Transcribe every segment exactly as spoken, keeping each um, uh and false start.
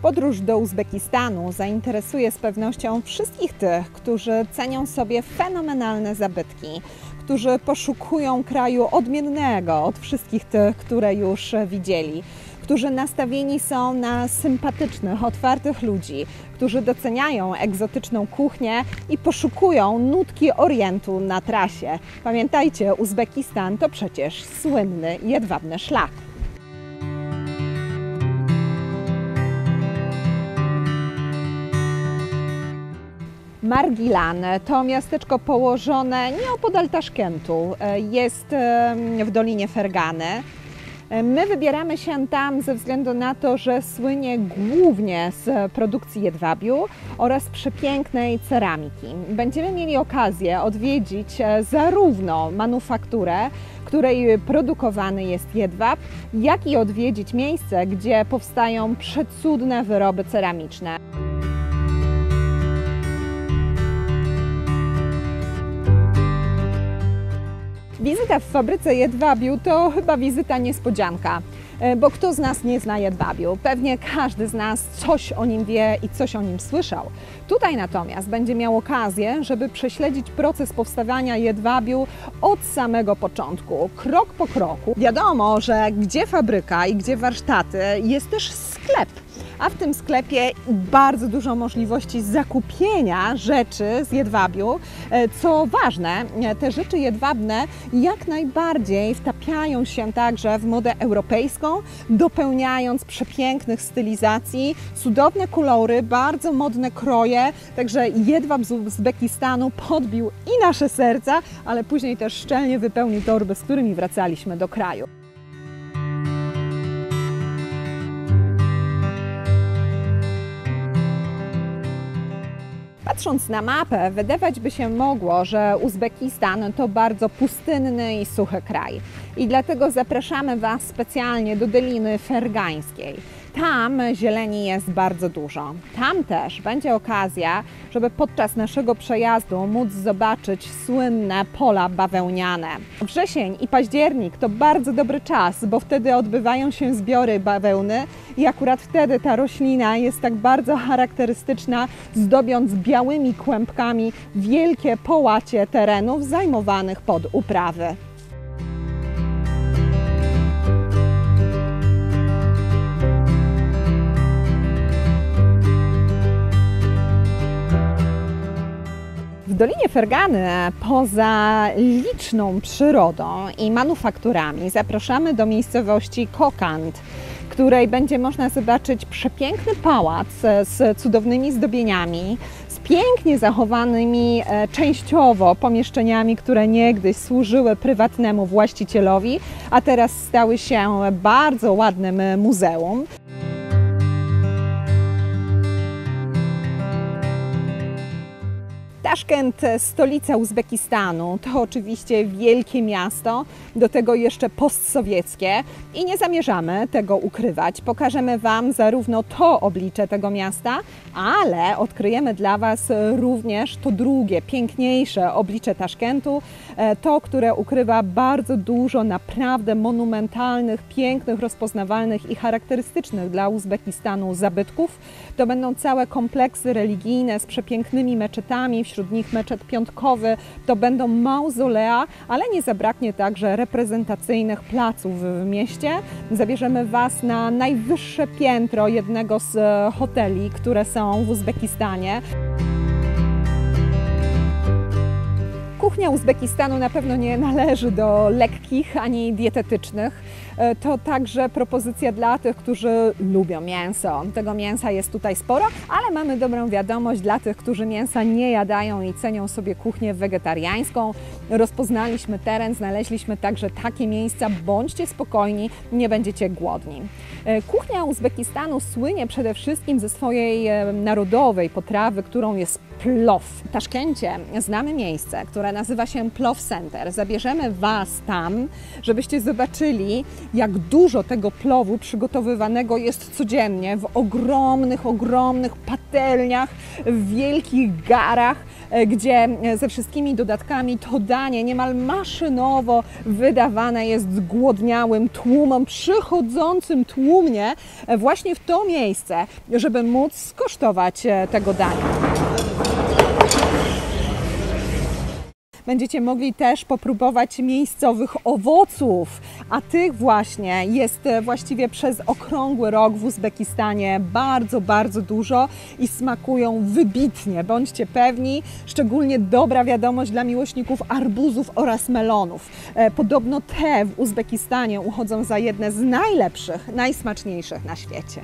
Podróż do Uzbekistanu zainteresuje z pewnością wszystkich tych, którzy cenią sobie fenomenalne zabytki, którzy poszukują kraju odmiennego od wszystkich tych, które już widzieli, którzy nastawieni są na sympatycznych, otwartych ludzi, którzy doceniają egzotyczną kuchnię i poszukują nutki Orientu na trasie. Pamiętajcie, Uzbekistan to przecież słynny jedwabny szlak. Margilan to miasteczko położone nieopodal Taszkentu, jest w Dolinie Fergany. My wybieramy się tam ze względu na to, że słynie głównie z produkcji jedwabiu oraz przepięknej ceramiki. Będziemy mieli okazję odwiedzić zarówno manufakturę, w której produkowany jest jedwab, jak i odwiedzić miejsce, gdzie powstają przecudne wyroby ceramiczne. Wizyta w fabryce jedwabiu to chyba wizyta niespodzianka, bo kto z nas nie zna jedwabiu? Pewnie każdy z nas coś o nim wie i coś o nim słyszał. Tutaj natomiast będzie miał okazję, żeby prześledzić proces powstawania jedwabiu od samego początku, krok po kroku. Wiadomo, że gdzie fabryka i gdzie warsztaty, jest też sklep. A w tym sklepie bardzo dużo możliwości zakupienia rzeczy z jedwabiu. Co ważne, te rzeczy jedwabne jak najbardziej wtapiają się także w modę europejską, dopełniając przepięknych stylizacji, cudowne kolory, bardzo modne kroje. Także jedwab z Uzbekistanu podbił i nasze serca, ale później też szczelnie wypełnił torby, z którymi wracaliśmy do kraju. Patrząc na mapę, wydawać by się mogło, że Uzbekistan to bardzo pustynny i suchy kraj. I dlatego zapraszamy Was specjalnie do Doliny Fergańskiej. Tam zieleni jest bardzo dużo. Tam też będzie okazja, żeby podczas naszego przejazdu móc zobaczyć słynne pola bawełniane. Wrzesień i październik to bardzo dobry czas, bo wtedy odbywają się zbiory bawełny i akurat wtedy ta roślina jest tak bardzo charakterystyczna, zdobiąc białymi kłębkami wielkie połacie terenów zajmowanych pod uprawy. W Dolinie Fergany poza liczną przyrodą i manufakturami zapraszamy do miejscowości Kokand, w której będzie można zobaczyć przepiękny pałac z cudownymi zdobieniami, z pięknie zachowanymi częściowo pomieszczeniami, które niegdyś służyły prywatnemu właścicielowi, a teraz stały się bardzo ładnym muzeum. Taszkent, stolica Uzbekistanu, to oczywiście wielkie miasto, do tego jeszcze postsowieckie i nie zamierzamy tego ukrywać. Pokażemy Wam zarówno to oblicze tego miasta, ale odkryjemy dla Was również to drugie, piękniejsze oblicze Taszkentu, to, które ukrywa bardzo dużo naprawdę monumentalnych, pięknych, rozpoznawalnych i charakterystycznych dla Uzbekistanu zabytków. To będą całe kompleksy religijne z przepięknymi meczetami, wśród nich meczet piątkowy, to będą mauzolea, ale nie zabraknie także reprezentacyjnych placów w mieście. Zabierzemy Was na najwyższe piętro jednego z hoteli, które są w Uzbekistanie. Kuchnia Uzbekistanu na pewno nie należy do lekkich ani dietetycznych. To także propozycja dla tych, którzy lubią mięso. Tego mięsa jest tutaj sporo, ale mamy dobrą wiadomość dla tych, którzy mięsa nie jadają i cenią sobie kuchnię wegetariańską. Rozpoznaliśmy teren, znaleźliśmy także takie miejsca. Bądźcie spokojni, nie będziecie głodni. Kuchnia Uzbekistanu słynie przede wszystkim ze swojej narodowej potrawy, którą jest plow. W Taszkencie znamy miejsce, które nazywa się Plow Center. Zabierzemy Was tam, żebyście zobaczyli, jak dużo tego plowu przygotowywanego jest codziennie w ogromnych, ogromnych patelniach, w wielkich garach. gdzie ze wszystkimi dodatkami to danie niemal maszynowo wydawane jest zgłodniałym tłumom, przychodzącym tłumnie właśnie w to miejsce, żeby móc skosztować tego dania. Będziecie mogli też popróbować miejscowych owoców, a tych właśnie jest właściwie przez okrągły rok w Uzbekistanie bardzo, bardzo dużo i smakują wybitnie. Bądźcie pewni, szczególnie dobra wiadomość dla miłośników arbuzów oraz melonów. Podobno te w Uzbekistanie uchodzą za jedne z najlepszych, najsmaczniejszych na świecie.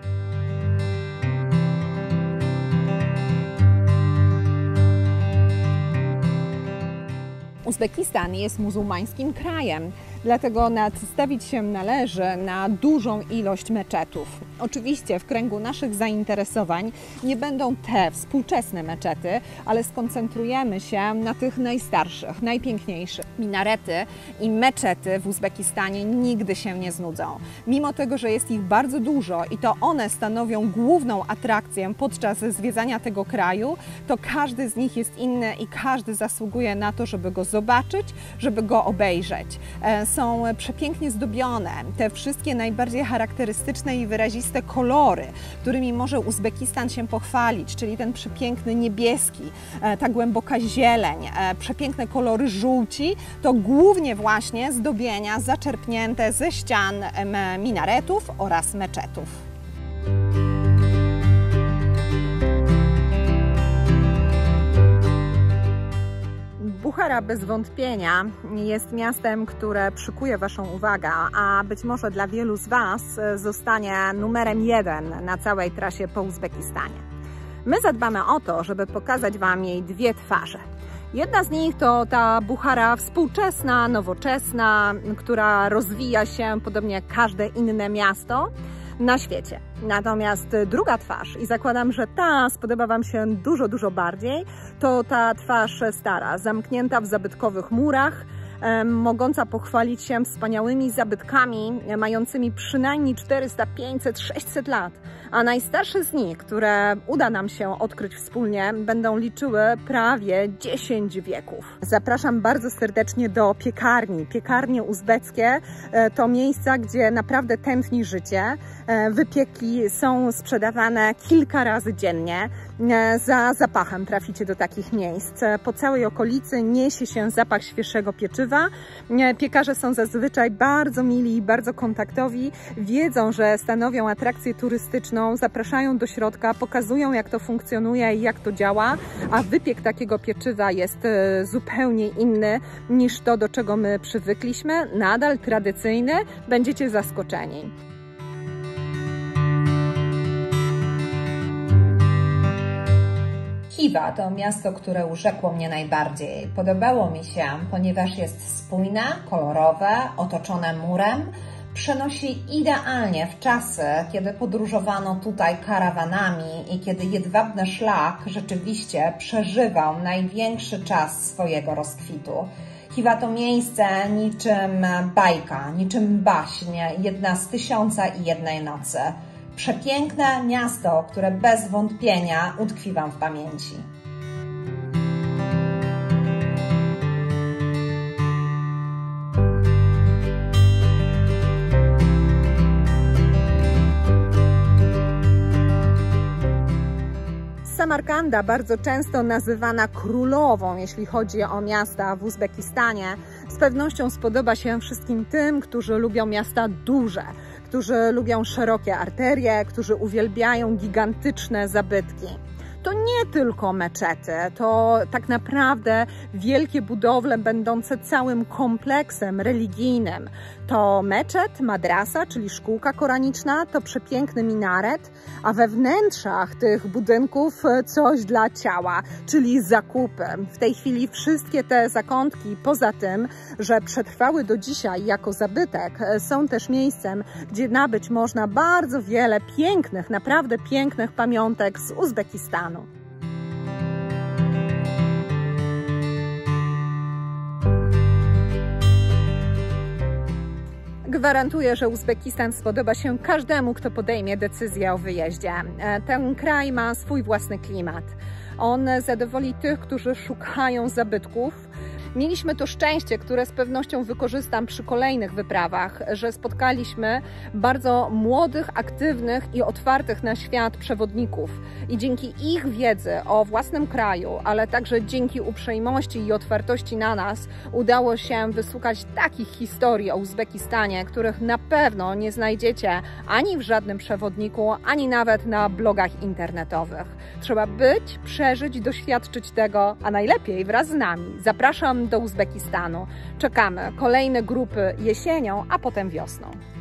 Uzbekistan jest muzułmańskim krajem, dlatego nastawić się należy na dużą ilość meczetów. Oczywiście w kręgu naszych zainteresowań nie będą te współczesne meczety, ale skoncentrujemy się na tych najstarszych, najpiękniejszych. Minarety i meczety w Uzbekistanie nigdy się nie znudzą. Mimo tego, że jest ich bardzo dużo i to one stanowią główną atrakcję podczas zwiedzania tego kraju, to każdy z nich jest inny i każdy zasługuje na to, żeby go zobaczyć, żeby go obejrzeć. Są przepięknie zdobione. Te wszystkie najbardziej charakterystyczne i wyraziste kolory, którymi może Uzbekistan się pochwalić, czyli ten przepiękny niebieski, ta głęboka zieleń, przepiękne kolory żółci, to głównie właśnie zdobienia zaczerpnięte ze ścian minaretów oraz meczetów. Buchara bez wątpienia jest miastem, które przykuje Waszą uwagę, a być może dla wielu z Was zostanie numerem jeden na całej trasie po Uzbekistanie. My zadbamy o to, żeby pokazać Wam jej dwie twarze. Jedna z nich to ta Buchara współczesna, nowoczesna, która rozwija się podobnie jak każde inne miasto na świecie. Natomiast druga twarz, i zakładam, że ta spodoba Wam się dużo, dużo bardziej, to ta twarz stara, zamknięta w zabytkowych murach, mogąca pochwalić się wspaniałymi zabytkami mającymi przynajmniej czterysta, pięćset, sześćset lat, a najstarsze z nich, które uda nam się odkryć wspólnie, będą liczyły prawie dziesięć wieków. Zapraszam bardzo serdecznie do piekarni. Piekarnie uzbeckie to miejsca, gdzie naprawdę tętni życie. Wypieki są sprzedawane kilka razy dziennie. Za zapachem traficie do takich miejsc. Po całej okolicy niesie się zapach świeżego pieczywa. Piekarze są zazwyczaj bardzo mili i bardzo kontaktowi. Wiedzą, że stanowią atrakcję turystyczną, zapraszają do środka, pokazują, jak to funkcjonuje i jak to działa, a wypiek takiego pieczywa jest zupełnie inny niż to, do czego my przywykliśmy. Nadal tradycyjny, będziecie zaskoczeni. Khiva to miasto, które urzekło mnie najbardziej. Podobało mi się, ponieważ jest spójne, kolorowe, otoczone murem. Przenosi idealnie w czasy, kiedy podróżowano tutaj karawanami i kiedy jedwabny szlak rzeczywiście przeżywał największy czas swojego rozkwitu. Khiva to miejsce niczym bajka, niczym baśń, jedna z tysiąca i jednej nocy. Przepiękne miasto, które bez wątpienia utkwi Wam w pamięci. Samarkanda, bardzo często nazywana królową, jeśli chodzi o miasta w Uzbekistanie, z pewnością spodoba się wszystkim tym, którzy lubią miasta duże, którzy lubią szerokie arterie, którzy uwielbiają gigantyczne zabytki. To nie tylko meczety, to tak naprawdę wielkie budowle będące całym kompleksem religijnym. To meczet, madrasa, czyli szkółka koraniczna, to przepiękny minaret, a we wnętrzach tych budynków coś dla ciała, czyli zakupy. W tej chwili wszystkie te zakątki, poza tym, że przetrwały do dzisiaj jako zabytek, są też miejscem, gdzie nabyć można bardzo wiele pięknych, naprawdę pięknych pamiątek z Uzbekistanu. Gwarantuję, że Uzbekistan spodoba się każdemu, kto podejmie decyzję o wyjeździe. Ten kraj ma swój własny klimat. On zadowoli tych, którzy szukają zabytków. Mieliśmy to szczęście, które z pewnością wykorzystam przy kolejnych wyprawach, że spotkaliśmy bardzo młodych, aktywnych i otwartych na świat przewodników. I dzięki ich wiedzy o własnym kraju, ale także dzięki uprzejmości i otwartości na nas, udało się wysłuchać takich historii o Uzbekistanie, których na pewno nie znajdziecie ani w żadnym przewodniku, ani nawet na blogach internetowych. Trzeba być, przeżyć, doświadczyć tego, a najlepiej wraz z nami. Zapraszam do Uzbekistanu. Czekamy kolejne grupy jesienią, a potem wiosną.